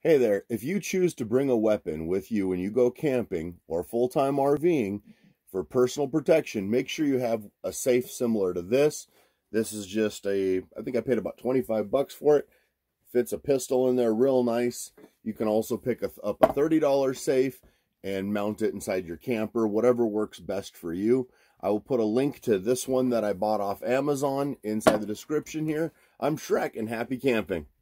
Hey there, if you choose to bring a weapon with you when you go camping or full-time RVing for personal protection, make sure you have a safe similar to this. This is just I think I paid about 25 bucks for it. Fits a pistol in there real nice. You can also pick up a $30 safe and mount it inside your camper, whatever works best for you. I will put a link to this one that I bought off Amazon inside the description here. I'm Shrek and happy camping.